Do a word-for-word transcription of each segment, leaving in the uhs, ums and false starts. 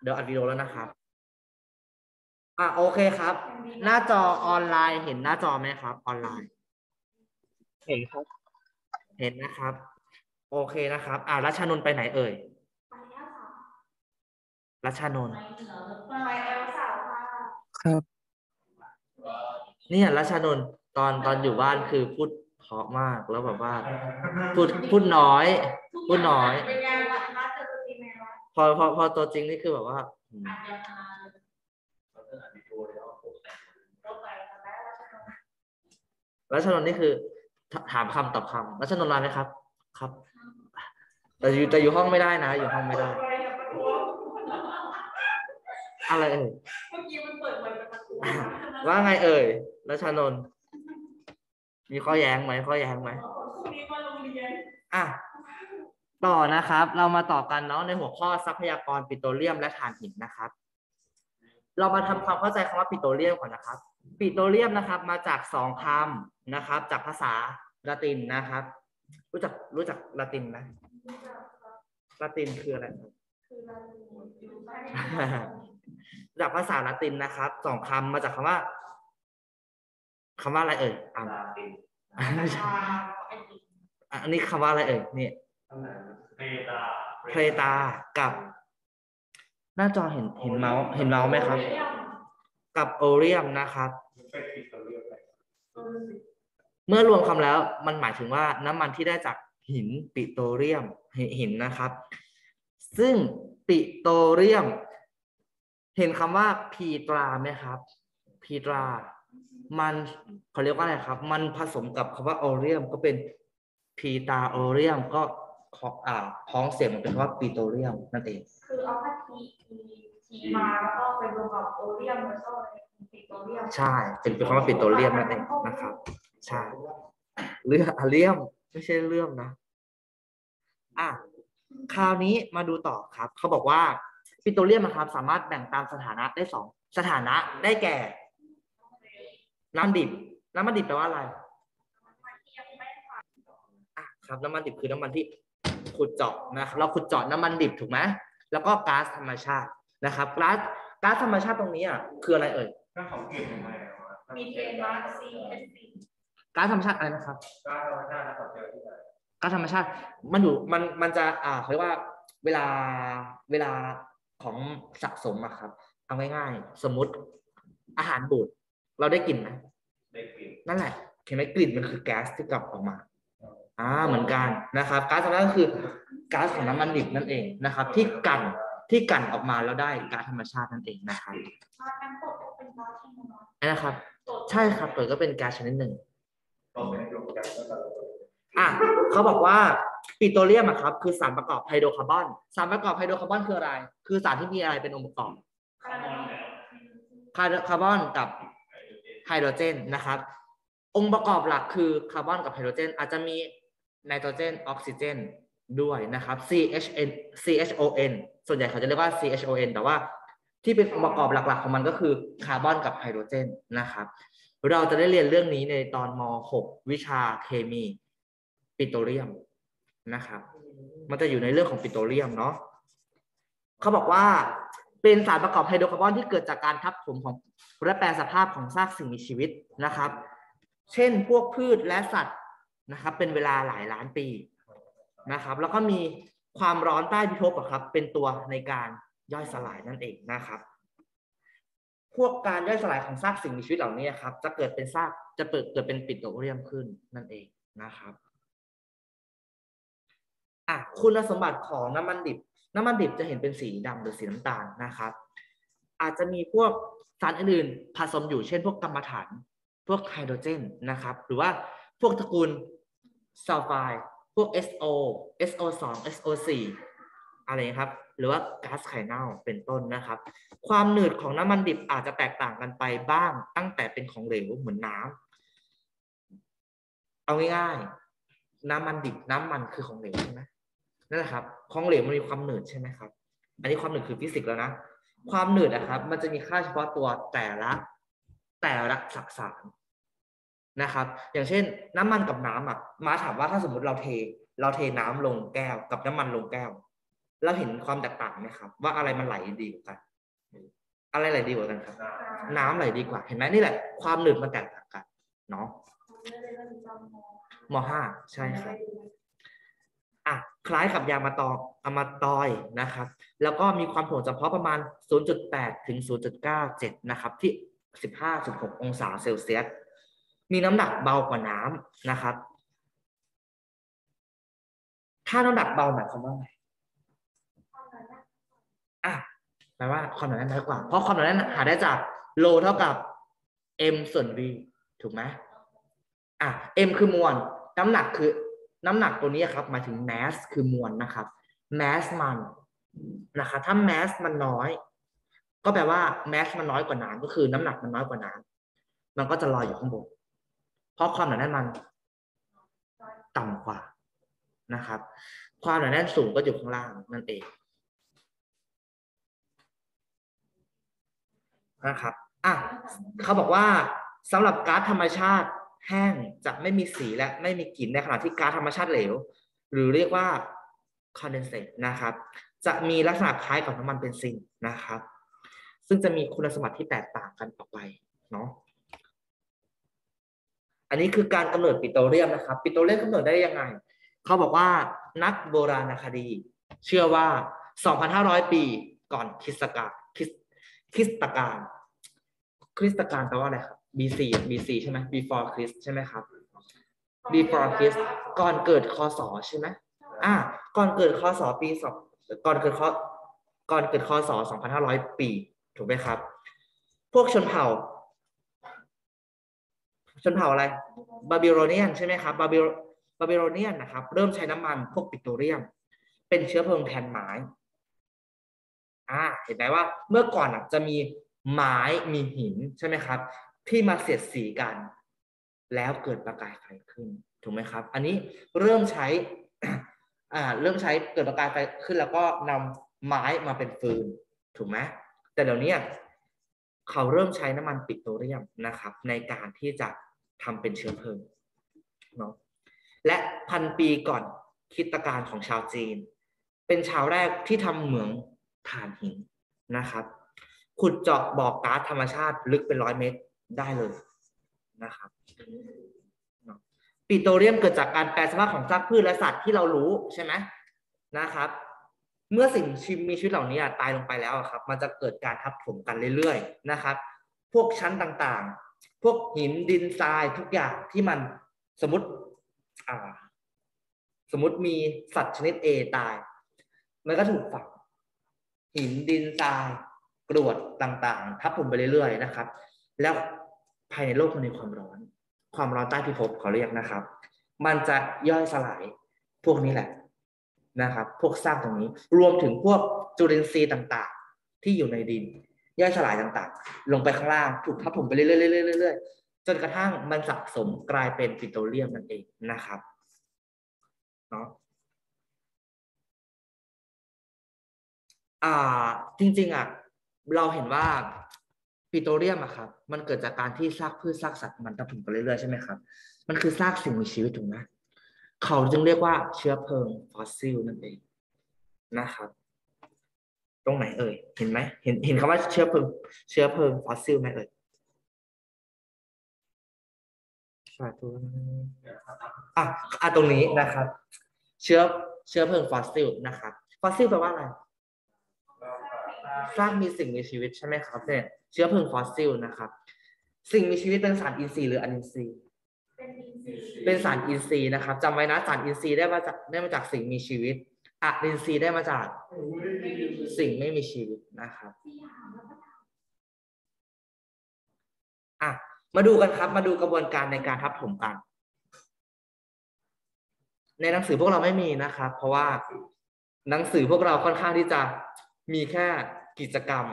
เดี๋ยวอัดวิดีโอแล้วนะครับอ่ะโอเคครับ หน้าจอออนไลน์เห็นหน้าจอไหมครับออนไลน์เห็นครับเห็นนะครับ โอเคนะครับอ่ารัชนนท์ไปไหนเอ่ยรัชนนท์ครับเนี่ยรัชนนท์ตอนตอนอยู่บ้านคือพูดเพราะมากแล้วแบบว่าพูดพูดน้อยพูดน้อยพอพอพอตัวจริงนี่คือแบบว่ารัชนนท์นี่คือถามคำตอบคำรัชนนท์มาไหมครับครับแต่อยู่แต่อยู่ห้องไม่ได้นะอยู่ห้องไม่ได้อะไรเอ่ยว่าไงเอ่ยรัชนนท์มีข้อแย้งไหมข้อแย้งไหมอ่ะต่อนะครับเรามาต่อกันเนาะในหัวข้อทรัพยากรปิโตรเลียมและถ่านหินนะครับเรามาทำความเข้าใจคำว่าปิโตรเลียมก่อนนะครับปิโตรเลียมนะครับมาจากสองคำนะครับจากภาษาละตินนะครับรู้จักรู้จักละตินไหมละตินคืออะไรจากภาษาละตินนะครับสองคำมาจากคำว่าคำว่าอะไรเอ่ยอ่านอันนี้คำว่าอะไรเอ่ยนี่เพลตาเพลตากับหน้าจอเห็นเห็นเมาส์เห็นเมาส์ไหมครับกับโอเรียมนะครับเมื่อรวมคำแล้วมันหมายถึงว่าน้ำมันที่ได้จากหินปิโตรเลียมหินนะครับซึ่งปิโตรเลียมเห็นคำว่าพีตราไหมครับพีตรามันเขาเรียกว่าอะไรครับมันผสมกับคำว่าโอเรียมก็เป็นพีตาโอเรียมก็อ่าพ้องเสียงมันเป็นคำว่าปิโตรเลียมนั่นเองคือเอาแค่ทีทีมาแล้วก็ไปรวมกับโอเรียมแล้วก็ปิโตรเลียมใช่เป็นคำว่าปิโตรเลียมนั่นเองนะครับใช่เรื่องอะเลียมไม่ใช่เรื่องนะอ่ะคราวนี้มาดูต่อครับเขาบอกว่าปิโตรเลียมนะครับสามารถแบ่งตามสถานะได้สองสถานะได้แก่น้ำดิบน้ำมันดิบแปลว่าอะไรอ่ะครับน้ำมันดิบคือน้ำมันที่ขุดเจาะนะครับเราขุดเจาะน้ำมันดิบถูกไหมแล้วก็ก๊าซธรรมชาตินะครับก๊าซก๊าซธรรมชาติตรงนี้อ่ะคืออะไรเอ่ยมีเทนมาซีเอสซีก๊าซธรรมชาติอะไรนะครับก๊าซธรรมชาตินะครับก๊าซธรรมชาติมันอยู่มันมันจะอ่าเขาเรียกว่าเวลาเวลาของสะสมอะครับเอาง่ายๆสมมุติอาหารบูดเราได้กลิ่นไหมได้กลิ่นนั่นแหละเห็นไหมกลิ่นมันคือแก๊สที่กลับออกมาอ่าเหมือนกันนะครับก๊าซธรรมชาติก็คือก๊าซของน้ำมันดิบนั่นเองนะครับที่กันที่กันออกมาแล้วได้ก๊าซธรรมชาตินั่นเองนะครับนะครับใช่ครับเปิดก็เป็นก๊าซชนิดหนึ่งอ่ะเขาบอกว่าปิโตรเลียมอะครับคือสารประกอบไฮโดรคาร์บอนสารประกอบไฮโดรคาร์บอนคืออะไรคือสารที่มีอะไรเป็นองค์ประกอบคาร์บอนกับไฮโดรเจนนะครับองค์ประกอบหลักคือคาร์บอนกับไฮโดรเจนอาจจะมีไนโตรเจนออกซิเจนด้วยนะครับ ซี เอช เอ็น ซี เอช โอ เอ็น ส่วนใหญ่เขาจะเรียกว่า ซี เอช โอ เอ็น แต่ว่าที่เป็นองค์ประกอบหลักๆของมันก็คือคาร์บอนกับไฮโดรเจนนะครับเราจะได้เรียนเรื่องนี้ในตอนม หก วิชาเคมีปิโตรเลียมนะครับมันจะอยู่ในเรื่องของปิโตรเลียมเนาะเขาบอกว่าเป็นสารประกอบไฮโดรคาร์บอนที่เกิดจากการทับถมของและแปรสภาพของซากสิ่งมีชีวิตนะครับเช่นพวกพืชและสัตว์นะครับเป็นเวลาหลายล้านปีนะครับแล้วก็มีความร้อนใต้พิภพครับเป็นตัวในการย่อยสลายนั่นเองนะครับพวกการย่อยสลายของซากสิ่งมีชีวิตเหล่านี้ครับจะเกิดเป็นซากจะเกิดเกิดเป็นปิโตรเลียมขึ้นนั่นเองนะครับอ่ะคุณสมบัติของน้ำมันดิบน้ำมันดิบจะเห็นเป็นสีดำหรือสีน้ำตาลนะครับอาจจะมีพวกสารอื่นๆผสมอยู่เช่นพวกกัมมันถันพวกไฮโดรเจนนะครับหรือว่าพวกตระกูลซัลไฟด์พวก เอส โอ เอส โอ สอง เอส โอ สี่อะไรครับหรือว่าก๊าซไข่เน่าเป็นต้นนะครับความหนืดของน้ำมันดิบอาจจะแตกต่างกันไปบ้างตั้งแต่เป็นของเหลวเหมือนน้ำเอาง่ายๆน้ำมันดิบน้ำมันคือของเหลวใช่ไหมนั่นแหละครับของเหลวมันมีความหนืดใช่ไหมครับอันนี้ความหนืดคือฟิสิกส์แล้วนะความหนืดนะครับมันจะมีค่าเฉพาะตัวแต่ละแต่ละสสารนะครับอย่างเช่นน้ำมันกับน้ำอ่ะมาถามว่าถ้าสมมุติเราเทเราเทน้ำลงแก้วกับน้ำมันลงแก้วเราเห็นความแตกต่างไหมครับว่าอะไรมันไหลดีกว่ากันอะไรไหลดีกว่ากันครับน้ำไหลดีกว่าเห็นไหมนี่แหละความหนืดมันแตกต่างกันเนาะมห้าใช่ครับอ่ะคล้ายกับยางมะตอยอะมาตอยนะครับแล้วก็มีความถ่วงเฉพาะประมาณ ศูนย์จุดแปด ถึง ศูนย์จุดเก้าเจ็ด นะครับที่ สิบห้าจุดหก องศาเซลเซียสมีน้ำหนักเบากว่าน้ำนะครับถ้าน้ำหนักเบาหมายความว่าไงอ่ะแปลว่าความหนาแน่นน้อยกว่าเพราะความหนาแน่นหาได้จากโลเท่ากับ m ส่วน v ถูกไหมอ่ะ m คือมวลน้ำหนักคือน้ำหนักตัวนี้ครับหมายถึง mass คือมวลนะครับ mass มันนะคะถ้า mass มันน้อยก็แปลว่า mass มันน้อยกว่าน้ำก็คือน้ำหนักมันน้อยกว่าน้ำมันก็จะลอยอยู่ข้างบนเพราะความหนาแน่นมันต่ำกว่านะครับความหนาแน่นสูงก็อยู่ข้างล่างนั่นเองนะครับอ่ะเขาบอกว่าสำหรับก๊าซธรรมชาติแห้งจะไม่มีสีและไม่มีกลิ่นในขณะที่ก๊าซธรรมชาติเหลวหรือเรียกว่าคอนเดนเซตนะครับจะมีลักษณะคล้ายกับน้ำมันเบนซินนะครับซึ่งจะมีคุณสมบัติที่แตกต่างกันออกไปเนาะอันนี้คือการกำเนิดปิโตรเลียมนะครับปิโตรเลียมกำเนิดได้ยังไงเขาบอกว่านักโบราณคดีเชื่อว่า สองพันห้าร้อย ปีก่อนคริสตกาลคริสคริสตกาลคริสตกาลแปลว่าอะไรครับ บี ซี บี ซี ใช่ไหม before Christ ใช่ไหมครับ before Christ ก่อนเกิดคศใช่ไหมอ่าก่อนเกิดคศปีสองก่อนเกิดคก่อนเกิดคศสองพันห้าร้อย ปีถูกไหมครับพวกชนเผ่าชนเผ่าอะไรบาบิโลเนียนใช่ไหมครับบาบิบาบิโลเนียนนะครับเริ่มใช้น้ำมันพวกปิโตรเลียมเป็นเชื้อเพลิงแทนไม้อ่าเห็นไหมว่าเมื่อก่อนอ่ะจะมีไม้มีหินใช่ไหมครับที่มาเสียดสีกันแล้วเกิดประกายไฟขึ้นถูกไหมครับอันนี้เริ่มใช้อ่าเริ่มใช้เกิดประกายไฟขึ้นแล้วก็นำไม้มาเป็นฟืนถูกไหมแต่เดี๋ยวนี้เขาเริ่มใช้น้ำมันปิโตรเลียมนะครับในการที่จะทำเป็นเชื้อเพลิงเนาะและพันปีก่อนคริสตกาลของชาวจีนเป็นชาวแรกที่ทำเหมืองถ่านหินนะครับขุดเจาะบ่อก๊าซธรรมชาติลึกเป็นร้อยเมตรได้เลยนะครับปิโตรเลียมเกิดจากการแปรสภาพของซากพืชและสัตว์ที่เรารู้ใช่ไหมนะครับเมื่อสิ่งมีชีวิตเหล่านี้ตายลงไปแล้วครับมันจะเกิดการทับถมกันเรื่อยๆนะครับพวกชั้นต่างๆพวกหินดินทรายทุกอย่างที่มันสมมติอ่าสมมติมีสัตว์ชนิด A ตายมันก็ถูกฝังหินดินทรายกรวดต่างๆทับถมไปเรื่อยๆนะครับแล้วภายในโลกมันมีความร้อนความร้อนใต้พิภพเขาเรียกนะครับมันจะย่อยสลายพวกนี้แหละนะครับพวกซากตรงนี้รวมถึงพวกจุลินทรีย์ต่างๆที่อยู่ในดินย่อยสลายต่างๆลงไปข้างล่างถูกทับถมไปเรื่อยๆๆๆจนกระทั่งมันสะสมกลายเป็นปิโตรเลียมนั่นเองนะครับเนาะอ่าจริงๆอ่ะเราเห็นว่าปิโตรเลียมอะครับมันเกิดจากการที่ซากพืชซากสัตว์มันทับถมไปเรื่อยๆใช่ไหมครับมันคือซากสิ่งมีชีวิตถูกไหมเขาจึงเรียกว่าเชื้อเพลิงฟอสซิลนั่นเองนะครับตรงไหนเอ่ยเห็นไหมเห็นเห็นคำว่าเชื้อเพลิงเชื้อเพลิงฟอสซิลไหมเอ่ยอ่ะอ่ะตรงนี้นะครับเชื้อเชื้อเพลิงฟอสซิลนะครับฟอสซิลแปลว่าอะไรซากมีสิ่งมีชีวิตใช่ไหมครับเนี่ยเชื้อเพลิงฟอสซิลนะครับสิ่งมีชีวิตเป็นสารอินทรีย์หรือออินทรีย์เป็นสารอินทรีย์นะครับจำไว้นะสารอินทรีย์ได้มาจากได้มาจากสิ่งมีชีวิตออินทรีย์ได้มาจากสิ่งไม่มีชีวิตนะครับอ่ะมาดูกันครับมาดูกระบวนการในการทับถมกันในหนังสือพวกเราไม่มีนะครับเพราะว่าหนังสือพวกเราค่อนข้างที่จะมีแค่กิจกรรม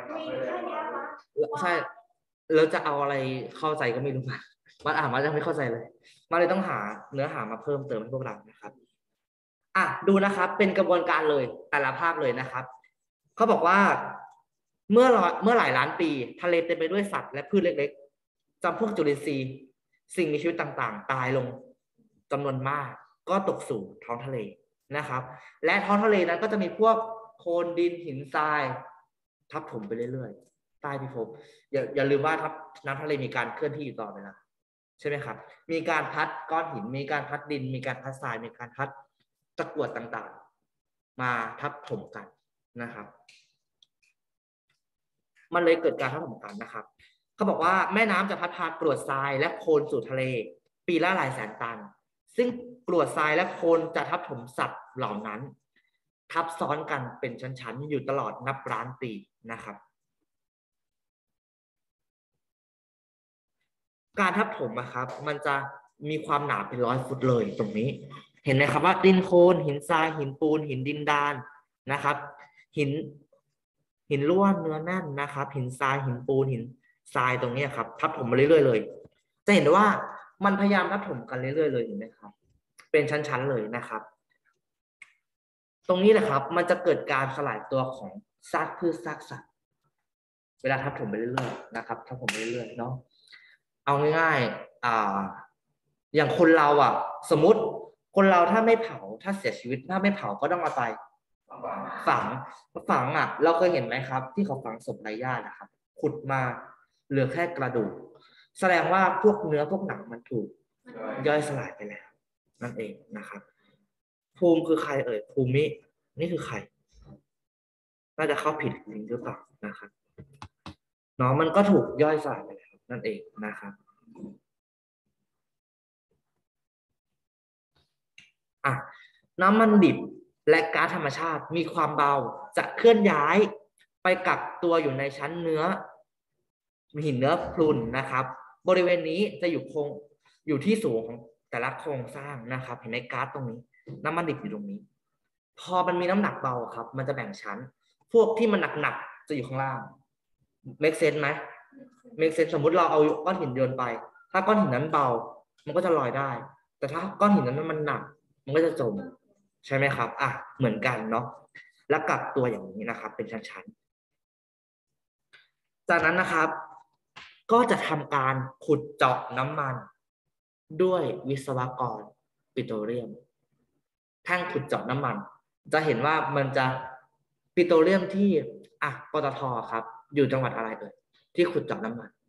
ใช่แล้วจะเอาอะไรเข้าใจก็ไม่รู้มามันอ่านมาจะไม่เข้าใจเลยมาเลยต้องหาเนื้อหามาเพิ่มเติมให้พวกเรานะครับอ่ะดูนะครับเป็นกระบวนการเลยแต่ละภาพเลยนะครับเขาบอกว่าเมื่อเมื่อหลายล้านปีทะเลเต็มไปด้วยสัตว์และพืชเล็กๆจำพวกจุลินทรีย์สิ่งมีชีวิตต่างๆตายลงจำนวนมากก็ตกสู่ท้องทะเลนะครับ และท้องทะเลนั้นก็จะมีพวกโคลนดินหินทรายทับถมไปเรื่อยๆใต้พิภพอย่าอย่าลืมว่าทับน้ำทะเลมีการเคลื่อนที่อยู่ตลอดเวลาใช่ไหมครับมีการพัดก้อนหินมีการพัดดินมีการพัดทรายมีการพัดตะกรวดต่างๆมาทับถมกันนะครับมันเลยเกิดการทับถมกันนะครับเขาบอกว่าแม่น้ำจะพัดพากรวดทรายและโคลนสู่ทะเลปีละหลายแสนตันซึ่งกรวดทรายและโคลนจะทับถมสัตว์เหล่านั้นทับซ้อนกันเป็นชั้นๆอยู่ตลอดนับล้านปีนะครับการทับถมนะครับมันจะมีความหนาเป็นร้อยฟุตเลยตรงนี้เห็นไหมครับว่าดินโคลนหินทรายหินปูนหินดินดานนะครับหินหินร่วนเนื้อแน่นนะครับหินทรายหินปูนหินทรายตรงนี้ครับทับถมมาเรื่อยๆเลยจะเห็นว่ามันพยายามทับถมกันเรื่อยๆเลยเห็นไหมครับเป็นชั้นๆเลยนะครับตรงนี้แหละครับมันจะเกิดการสลายตัวของซากพืชซากสัตว์เวลาทับถมไปเรื่อยๆนะครับทับถมไปเรื่อยๆเนาะเอาง่ายๆอ่าอย่างคนเราอ่ะสมมติคนเราถ้าไม่เผาถ้าเสียชีวิตถ้าไม่เผาก็ต้องเอาไปฝังฝังอ่ะเราเคยเห็นไหมครับที่เขาฝังศพไร้ญาตินะครับขุดมาเหลือแค่กระดูกแสดงว่าพวกเนื้อพวกหนังมันถูกย่อยสลายไปแล้วนั่นเองนะครับภูมิคือใครเอ่ยภูมินี่คือใครน่าจะเข้าผิดลิงก์หรือเปล่านะครับเนาะมันก็ถูกย่อยสลายไปแล้วนั่นเองนะครับอ่ะน้ำมันดิบและก๊าซธรรมชาติมีความเบาจะเคลื่อนย้ายไปกักตัวอยู่ในชั้นเนื้อหินเนื้อพรุนนะครับบริเวณนี้จะอยู่คงอยู่ที่สูงของแต่ละโครงสร้างนะครับเห็นไหมก๊าซตรงนี้น้ำมันดิบอยู่ตรงนี้พอมันมีน้ำหนักเบาครับมันจะแบ่งชั้นพวกที่มันหนักๆจะอยู่ข้างล่าง make sense ไหม make sense สมมุติเราเอาก้อนหินโยนไปถ้าก้อนหินนั้นเบามันก็จะลอยได้แต่ถ้าก้อนหินนั้นมันหนักมันก็จะจมใช่ไหมครับอ่ะเหมือนกันเนาะแล้วกักตัวอย่างนี้นะครับเป็นชั้นๆจากนั้นนะครับก็จะทำการขุดเจาะน้ำมันด้วยวิศวกรปิโตรเลียมแท่งขุดเจาะน้ำมันจะเห็นว่ามันจะปิโตรเลียมที่อ่ะปตท.ครับอยู่จังหวัดอะไรเอ่ยที่ขุดเจาะน้ำมัน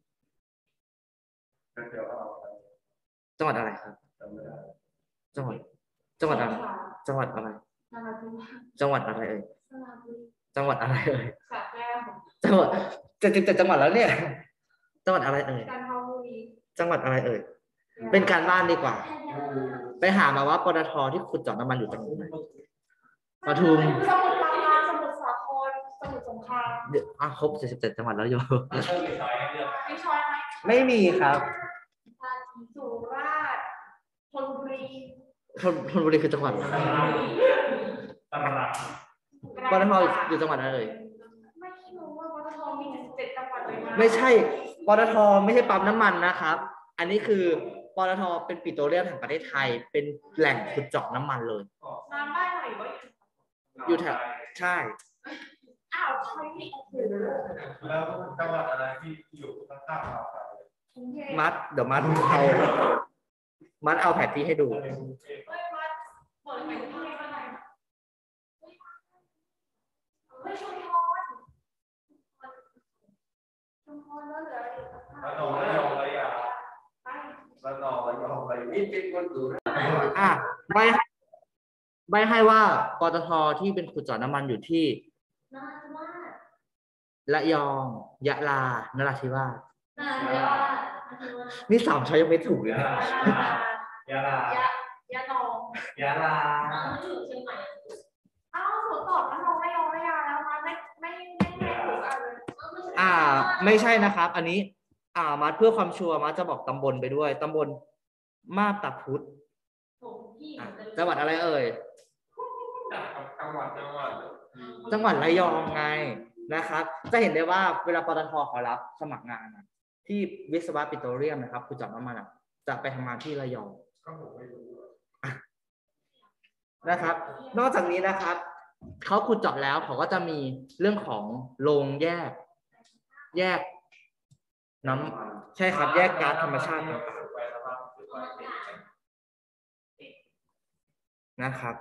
จังหวัดอะไรครับจังหวัดจังหวัดอะไรจังหวัดอะไรจังหวัดอะไรเอ่ยจังหวัดอะไรเอ่ยจังหวัดจะจะจังหวัดแล้วเนี่ยจังหวัดอะไรเอ่ยจังหวัดอะไรเอ่ยเป็นการบ้านดีกว่าไปหามาว่าปตท.ที่ขุดเจาะน้ำมันอยู่จังหวัดไหนปทุมสมุทรปราการสมุทรสาครสมุทรสงครามเดี๋ยวอ่ะครบเจ็ดสิบเจ็ดจังหวัดแล้วโยมีช้อยไหมไม่มีครับสุราษฎร์ธนบุรีธนธนบุรีคือจังหวัดปตท.อยู่จังหวัดอะไรเอ่ยไม่รู้ว่าปตท.มีเจ็ดจังหวัดเลยนะไม่ใช่ปตท.ไม่ใช่ปั๊มน้ำมันนะครับอันนี้คือปตท.เป็นปิโตรเลียมแห่งประเทศไทยเป็นแหล่งขุดเจาะน้ำมันเลยน้ำได้ไหนวะอยู่แถวใช่อ้าวใช่โอ้โหแล้วจังหวัดอะไรที่อยู่ข้างๆเรามัดเดี๋ยวมัดเอามัดเอาแผนที่ให้ดูระนองระยองระยองระนองระยองระยองนี่เป็นคนดูอ่ะใบใบให้ว่าปตท.ที่เป็นขุดเจาะน้ำมันอยู่ที่ระยองยะลานราธิวาสนี่สามช้อยยังไม่ถูกเลยนะยะลายะยะนองยะลาอ้าวถูกตอบระนองระยองระยาแล้วมาไม่ไม่ไม่ไม่ถูกอะไรอ่าไม่ใช่นะครับอันนี้อ่ามาเพื่อความชัวร์มาจะบอกตำบลไปด้วยตำบลมาบตาพุธจังหวัดอะไรเอ่ยจังหวัดจังหวัดจังหวัดระยองไงนะครับจะเห็นได้ว่าเวลาปตท.เขารับสมัครงานที่วิศวะปิโตรเลียมนะครับขุดเจาะน้ำมันจะไปทำงานที่ระยองนะครับนอกจากนี้นะครับเขาขุดเจาะแล้วเขาก็จะมีเรื่องของโรงแยกแยกน้ำใช่ครับแยกก๊าซธรรมชาตินะครับ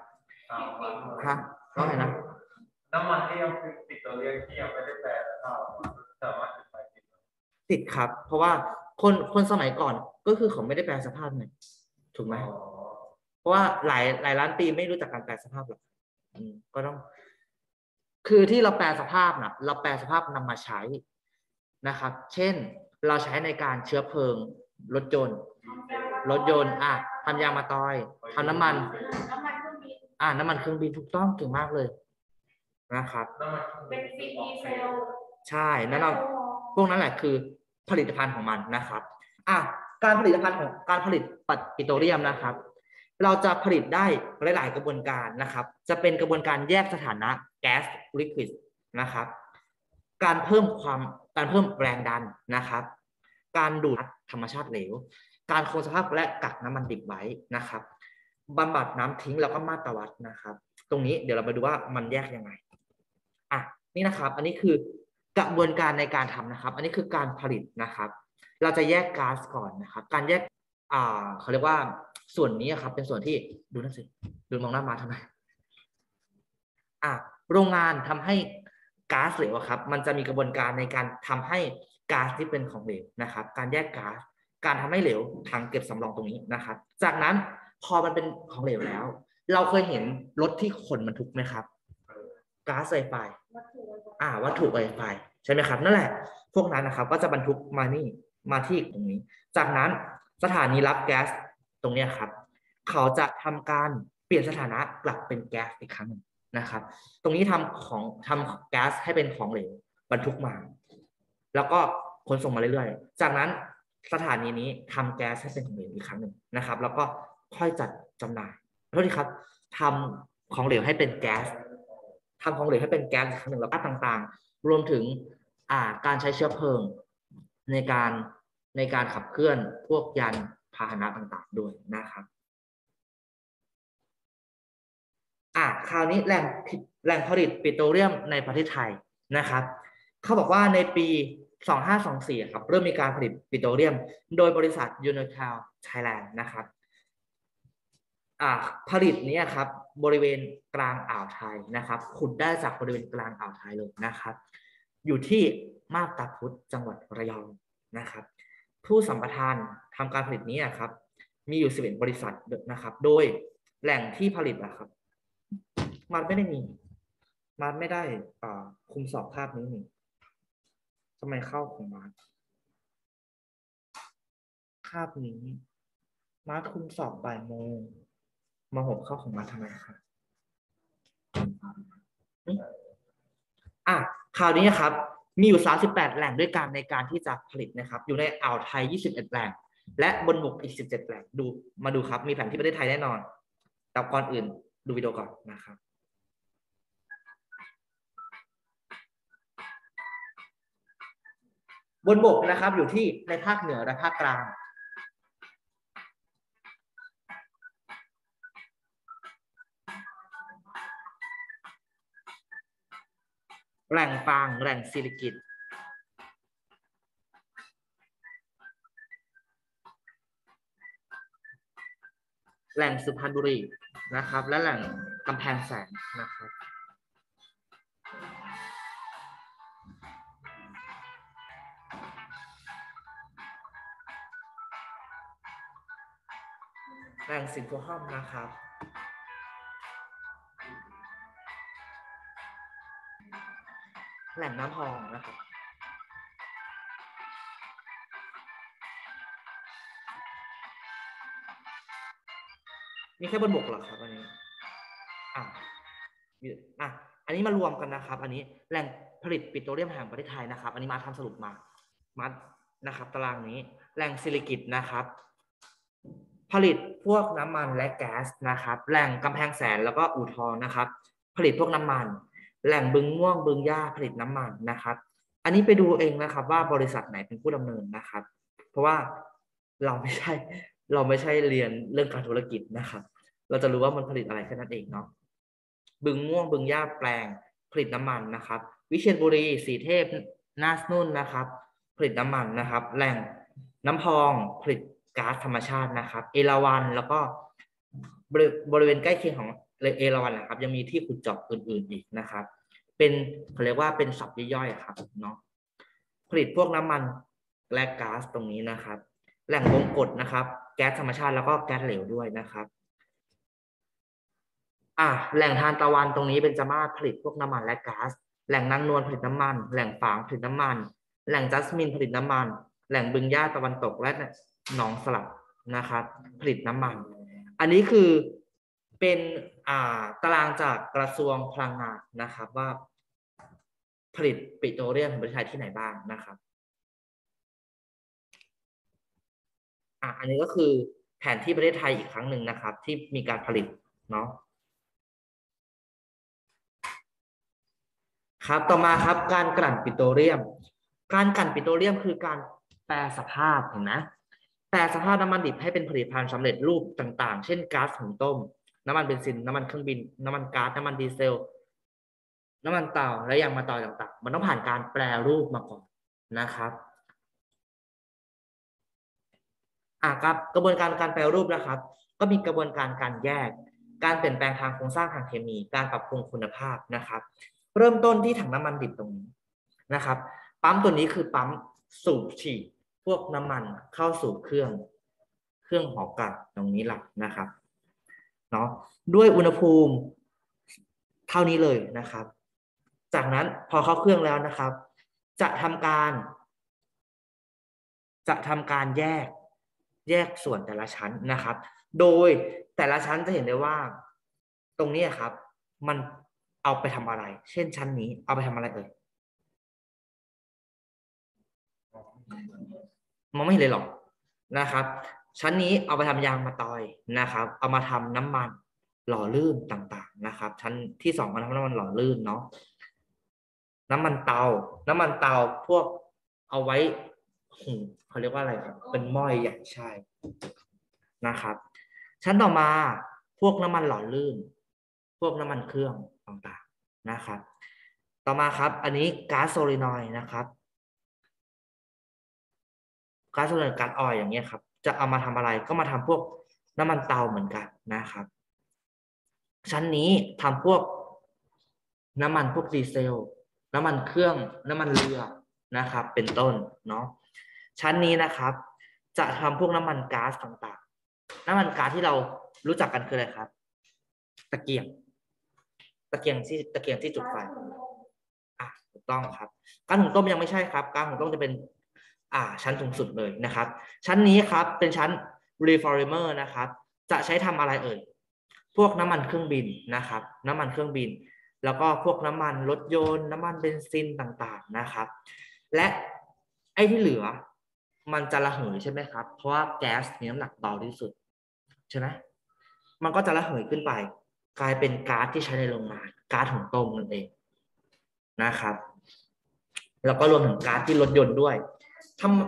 เอามันฮะว่าไงนะน้ำมันที่ยังปิโตรเลียมที่ยังไม่ได้แปลเอาสามารถไปติดติดครับ เพราะว่าคนคนสมัยก่อนก็คือเขาไม่ได้แปลสภาพไงถูกไหมเพราะว่าหลายหลายล้านปีไม่รู้จักการแปลสภาพหรอกอืมก็ต้อง คือที่เราแปลสภาพนะเราแปลสภาพนำมาใช้นะครับ เช่นเราใช้ในการเชื้อเพลิงรถยนต์รถยนต์อ่ะทำยางมะตอยทำน้ำมันน้ำมันเครื่องบินอ่าน้ำมันเครื่องบินถูกต้องเก่งมากเลยนะครับเป็นซีดีเซลใช่นั่นเราพวกนั้นแหละคือผลิตภัณฑ์ของมันนะครับอ่ะการผลิตภัณฑ์ของการผลิตปิโตรเลียมนะครับ เราจะผลิตได้หลายๆกระบวนการนะครับ จะเป็นกระบวนการแยกสถานะแก๊สลิควิดนะครับ การเพิ่มความการเพิ่มแรงดันนะครับ การดูดธรรมชาติเหลว การคงสภาพและกักน้ำมันดิบไว้นะครับบำบัดน้ำทิ้งแล้วก็มาตรวัดนะครับ ตรงนี้เดี๋ยวเรามาดูว่ามันแยกยังไงอ่ะนี่นะครับ อันนี้คือกระบวนการในการทำนะครับ อันนี้คือการผลิตนะครับ เราจะแยกก๊าซก่อนนะครับ การแยกอ่าเขาเรียกว่าส่วนนี้ครับเป็นส่วนที่ดูนั่นสิดูมองหน้ามาทำไมอ่ะโรงงานทำให้ก๊าซเหลวครับมันจะมีกระบวนการในการทำให้ก๊าซที่เป็นของเหลวนะครับ การแยกก๊าซการทำให้เหลวถังเก็บสำรองตรงนี้นะครับ จากนั้นพอมันเป็นของเหลวแล้ว เราเคยเห็นรถที่ขนบรรทุกไหมครับก๊าซไฟไฟอ่าวัตถุไฟไฟใช่ไหมครับนั่นแหละพวกนั้นนะครับก็จะบรรทุกมานี่มาที่ตรงนี้จากนั้นสถานีรับแก๊สตรงนี้ครับเขาจะทำการเปลี่ยนสถานะกลับเป็นแก๊สอีกครั้งหนึ่งนะครับตรงนี้ทำของทำแก๊สให้เป็นของเหลวบรรทุกมาแล้วก็ขนส่งมาเรื่อยๆจากนั้นสถานีนี้ทำแก๊สให้เป็นของเหลวอีกครั้งหนึ่งนะครับแล้วก็ค่อยจัดจำหน่ายโทษทีครับทำของเหลวให้เป็นแก๊สทำของเหลวให้เป็นแก๊สอีกครั้งหนึ่งแล้วก็ต่างๆรวมถึงอ่าการใช้เชื้อเพลิงในการในการขับเคลื่อนพวกยานพาหนะต่างๆด้วยนะครับอ่ะคราวนี้แหล่งแหล่งผลิตปิโตรเลียมในประเทศไทยนะครับเขาบอกว่าในปีสองพันห้าร้อยยี่สิบสี่ครับเริ่มมีการผลิตปิโตรเลียมโดยบริษัท Unocal Thailand นะครับอ่าผลิตนี้ครับบริเวณกลางอ่าวไทยนะครับขุดได้จากบริเวณกลางอ่าวไทยเลยนะครับอยู่ที่มาบตาพุธจังหวัดระยองนะครับผู้สัมปทานทำการผลิตนี้ครับมีอยู่สิบเอ็ดบริษัทนะครับโดยแหล่งที่ผลิตนะครับมันไม่ได้มีมันไม่ได้อ่าคุมสอบภาพนี้นี่ทำไมเข้าของมันคาบนี้มาคุมสอบบ่ายโมงมาหกเข้าของมาทำไมครับอ่ะคราวนี้ครับมีอยู่สามสิบแปดแหล่งด้วยกันในการที่จะผลิตนะครับอยู่ในอ่าวไทยยี่สิบเอ็ดแหล่งและบนบกอีกสิบเจ็ดแหล่งดูมาดูครับมีแผนที่ประเทศไทยแน่นอนแต่ก่อนอื่นดูวิดีโอก่อนนะครับบนบกนะครับอยู่ที่ในภาคเหนือและภาคกลางแหล่งฟางแหล่งซิลิกิตแหล่งสุพรรณบุรีนะครับและแหล่งกำแพงแสนนะครับแหล่งสินค้าห้อมนะครับแหล่งน้ำพองนะครับมีแค่บนบกเหรอครับอันนี้อ่ะอ่ะอันนี้มารวมกันนะครับอันนี้แหล่งผลิตปิโตรเลียมแห่งประเทศไทยนะครับอันนี้มาทำสรุปมามานะครับตารางนี้แหล่งซิลิกิตนะครับผลิตพวกน้ำมันและแก๊สนะครับแหล่งกำแพงแสนแล้วก็อู่ทองนะครับผลิตพวกน้ำมันแหล่งบึงม่วงบึงย่าผลิตน้ำมันนะครับอันนี้ไปดูเองนะครับว่าบริษัทไหนเป็นผู้ดำเนินนะครับเพราะว่าเราไม่ใช่เราไม่ใช่เรียนเรื่องการธุรกิจนะครับเราจะรู้ว่ามันผลิตอะไรแค่นั้นเองเนาะบึงม่วงบึงย่าแปลงผลิตน้ำมันนะครับวิเชียรบุรีสีเทพนาสนุ่นนะครับผลิตน้ำมันนะครับแหล่งน้ำพองผลิตก๊าซธรรมชาตินะครับเอราวัณแล้วก็บริเวณใกล้เคียงของเอราวัณนะครับยังมีที่ขุดเจาะอื่นๆอีกนะครับเป็นเขาเรียกว่าเป็นศัพท์ย่อยๆครับเนาะผลิตพวกน้ำมันและก๊าซตรงนี้นะครับแหล่งวงกฏนะครับแก๊สธรรมชาติแล้วก็แก๊สเหลวด้วยนะครับอ่ะแหล่งทานตะวันตรงนี้เป็นจมาศผลิตพวกน้ำมันและก๊าซแหล่งนางนวลผลิตน้ำมันแหล่งฝางผลิตน้ำมันแหล่งจัสมินผลิตน้ำมันแหล่งบึงย่าตะวันตกและหนองสลับนะครับผลิตน้ำมันอันนี้คือเป็นอ่าตารางจากกระทรวงพลังงานนะครับว่าผลิตปิโตรเลียมในประเทศไทยที่ไหนบ้างนะครับอ่ะอันนี้ก็คือแผนที่ประเทศไทยอีกครั้งหนึ่งนะครับที่มีการผลิตเนาะครับต่อมาครับการกลั่นปิโตรเลียมการกลั่นปิโตรเลียมคือการแปรสภาพเห็นไหมแปรสภาพน้ำมันดิบให้เป็นผลิตภัณฑ์สำเร็จรูปต่างๆเช่นก๊าซหุงต้มน้ำมันเบนซินน้ำมันเครื่องบินน้ำมันก๊าซน้ำมันดีเซลน้ำมันเตาและยางมะตอยต่างๆมันต้องผ่านการแปรรูปมาก่อนนะครับอ่ะครับกระบวนการการแปรรูปนะครับก็มีกระบวนการการแยกการเปลี่ยนแปลงทางโครงสร้างทางเคมีการปรับปรุงคุณภาพนะครับเริ่มต้นที่ถังน้ำมันดิบตรงนี้นะครับปั๊มตัวนี้คือปั๊มสูบฉีดพวกน้ำมันเข้าสู่เครื่องเครื่องหอกลัดตรงนี้หลักนะครับเนาะด้วยอุณหภูมิเท่านี้เลยนะครับจากนั้นพอเข้าเครื่องแล้วนะครับจะทำการจะทำการแยกแยกส่วนแต่ละชั้นนะครับโดยแต่ละชั้นจะเห็นได้ว่าตรงนี้ครับมันเอาไปทำอะไรเช่นชั้นนี้เอาไปทำอะไรเอ่ยมองไม่เห็นเลยหรอกนะครับชั้นนี้เอาไปทำยางมะตอยนะครับเอามาทำน้ำมันหล่อลื่นต่างๆนะครับชั้นที่สองมาทำน้ำมันหล่อลื่นเนาะน้ำมันเตาน้ำมันเตาพวกเอาไว้หุงเขาเรียกว่าอะไรครับเป็นหม้อใหญ่ใช่นะครับชั้นต่อมาพวกน้ำมันหล่อลื่นพวกน้ำมันเครื่องต่างๆนะครับต่อมาครับอันนี้ก๊าซโซลินอยด์นะครับก๊าซโซลินอยด์ก๊าซออยล์อย่างเงี้ยครับจะเอามาทำอะไรก็มาทำพวกน้ำมันเตาเหมือนกันนะครับชั้นนี้ทำพวกน้ำมันพวกดีเซลน้ำมันเครื่องน้ำมันเรือนะครับเป็นต้นเนาะชั้นนี้นะครับจะทำพวกน้ำมันก๊าซต่างๆน้ำมันก๊าซที่เรารู้จักกันคืออะไรครับตะเกียงตะเกียงที่ตะเกียงที่จุดไฟอ่ะถูกต้องครับก๊าซหุงต้มยังไม่ใช่ครับก๊าซหุงต้มจะเป็นอ่าชั้นสูงสุดเลยนะครับชั้นนี้ครับเป็นชั้น reformer นะครับจะใช้ทำอะไรเอ่ยพวกน้ำมันเครื่องบินนะครับน้ำมันเครื่องบินแล้วก็พวกน้ำมันรถยนต์น้ำมันเบนซินต่างๆนะครับและไอ้ที่เหลือมันจะระเหยใช่ไหมครับเพราะว่าแก๊สมีน้ำหนักเบาที่สุดใช่ไหมมันก็จะระเหยขึ้นไปกลายเป็นก๊าซที่ใช้ในโรงงานก๊าซหุงต้มนั่นเองนะครับแล้วก็รวมถึงก๊าซที่รถยนต์ด้วยทำ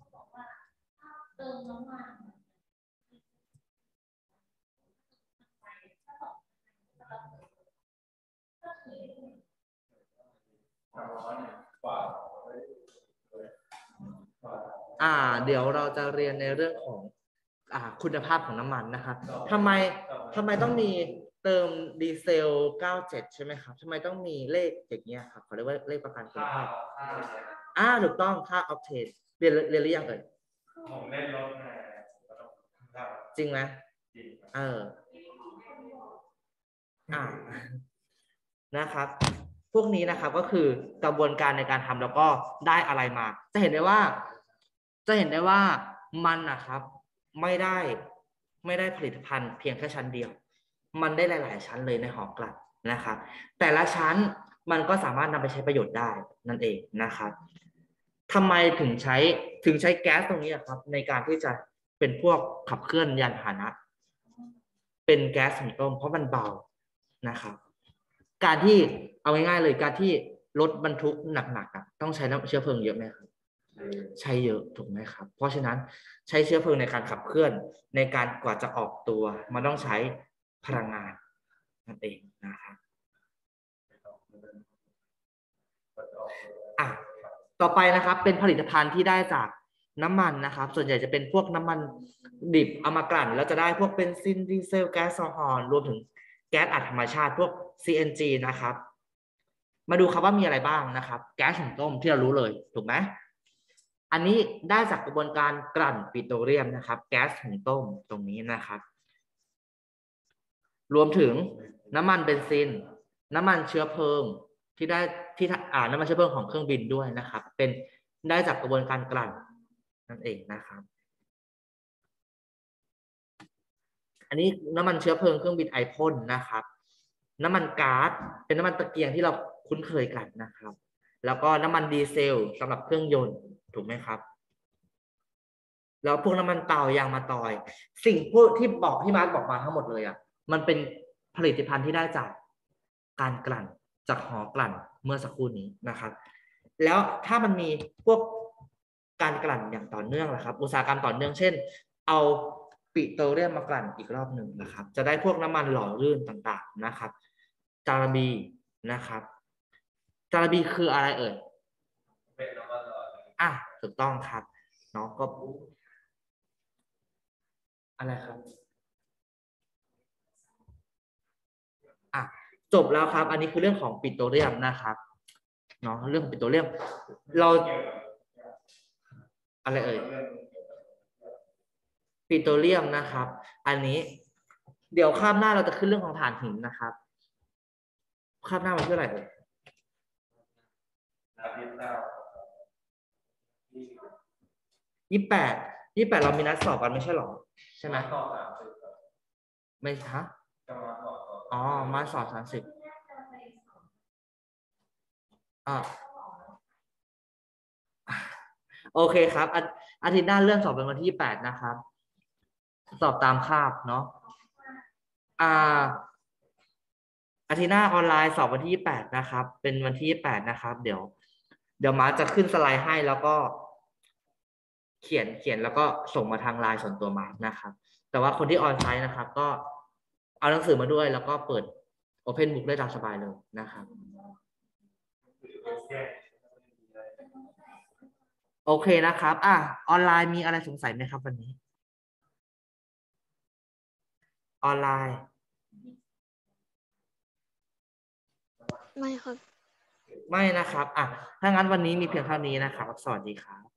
อ่าเดี๋ยวเราจะเรียนในเรื่องของอ่าคุณภาพของน้ำมันนะครับทำไมทำไมต้องมีเติมดีเซลเก้าสิบเจ็ดใช่ไหมครับทำไมต้องมีเลขอย่างเงี้ยครับเขาเรียกว่าเลขประกันคุณภาพอ่าถูกต้องค่าออกเทนเรียนเรียนหรือยังเอ่ยผมเล่นรถมาจริงไหมเอออ่านะครับพวกนี้นะครับก็คือกระบวนการในการทำแล้วก็ได้อะไรมาจะเห็นได้ว่าจะเห็นได้ว่ามันนะครับไม่ได้ไม่ได้ผลิตภัณฑ์เพียงแค่ชั้นเดียวมันได้หลายๆชั้นเลยในหอกลั่นนะครับแต่ละชั้นมันก็สามารถนำไปใช้ประโยชน์ได้นั่นเองนะครับทำไมถึงใช้ถึงใช้แก๊สตรงนี้ครับในการที่จะเป็นพวกขับเคลื่อนยานพาหนะเป็นแก๊สหุงต้มเพราะมันเบานะครับการที่เอาง่ายๆเลยการที่รถบรรทุกหนักๆต้องใช้เชื้อเพลิงเยอะไหมครับใช้เยอะถูกไหมครับเพราะฉะนั้นใช้เชื้อเพลิงในการขับเคลื่อนในการกว่าจะออกตัวมันต้องใช้พลังงานนั่นเองนะครับอ่ะต่อไปนะครับเป็นผลิตภัณฑ์ที่ได้จากน้ำมันนะครับส่วนใหญ่จะเป็นพวกน้ำมันดิบเอามากลั่นแล้วจะได้พวกเบนซินดีเซลแก๊สโซฮอลรวมถึงแก๊สอัดธรรมชาติพวก ซี เอ็น จี นะครับ มาดูครับว่ามีอะไรบ้างนะครับ แก๊สหุงต้มที่เรารู้เลยถูกไหมอันนี้ได้จากกระบวนการกลั่นปิโตรเลียมนะครับ แก๊สหุงต้มตรงนี้นะครับ รวมถึงน้ำมันเบนซิน น้ำมันเชื้อเพลิงที่ได้ที่อ่าน้ำมันเชื้อเพลิงของเครื่องบินด้วยนะครับ เป็นได้จากกระบวนการกลั่นนั่นเองนะครับ อันนี้น้ำมันเชื้อเพลิงเครื่องบินไอพ่นนะครับ น้ำมันก๊าซเป็นน้ำมันตะเกียงที่เราคุ้นเคยกันนะครับ แล้วก็น้ำมันดีเซลสำหรับเครื่องยนต์ถูกไหมครับแล้วพวกน้ำมันเตายางมะตอย สิ่งพวกที่บอกที่มาร์คบอกมาทั้งหมดเลยอ่ะมันเป็นผลิตภัณฑ์ที่ได้จากการกลั่นจากหอกลั่นเมื่อสักครู่นี้นะครับ แล้วถ้ามันมีพวกการกลั่นอย่างต่อเนื่องนะครับ อุตสาหกรรมต่อเนื่องเช่น เอาปิโตรเลียมมากลั่นอีกรอบหนึ่งนะครับ จะได้พวกน้ำมันหล่อลื่นต่างๆนะครับ จาระบีนะครับ จาระบีคืออะไรเอ่ยเป็นน้ำมันหล่อลื่นอ่ะถูกต้องครับเนาะก็อะไรครับอ่ะจบแล้วครับ อันนี้คือเรื่องของปิโตรเลียมนะครับเนาะเรื่องของปิโตรเลียมเราอะไรเอ่ยปิโตรเลียมนะครับ อันนี้เดี๋ยวคาบหน้าเราจะขึ้นเรื่องของถ่านหินนะครับคาบหน้ามันคืออะไรเอ่ยอาทิตย์หน้ายี่สิบแปดยี่สิบแปดเรามีนัดสอบกันไม่ใช่หรอใช่ไหมต่อสามสิบครับไม่ฮะจะมาต่อต่ออ๋อมาสอบสามสิบอ่าโอเคครับอาอาทิตย์หน้าเลื่อนสอบเป็นวันที่ยี่สิบแปดนะครับ สอบตามคาบเนาะอ่าอาทิตย์หน้าออนไลน์สอบวันที่ยี่สิบแปดนะครับ เป็นวันที่ยี่สิบแปดนะครับ เดี๋ยว เดี๋ยวมาร์คจะขึ้นสไลด์ให้แล้วก็ เขียนเขียนแล้วก็ส่งมาทางไลน์ส่วนตัวมาร์คนะครับ แต่ว่าคนที่ออนไซต์นะครับ ก็เอาหนังสือมาด้วย แล้วก็เปิด Open Book ได้ตามสบายเลยนะครับ โอเคนะครับ อ่ะ ออนไลน์มีอะไรสงสัยไหมครับวันนี้ ออนไลน์ไม่ครับไม่นะครับ อ่ะ ถ้างั้นวันนี้มีเพียงเท่านี้นะครับ สวัสดีครับ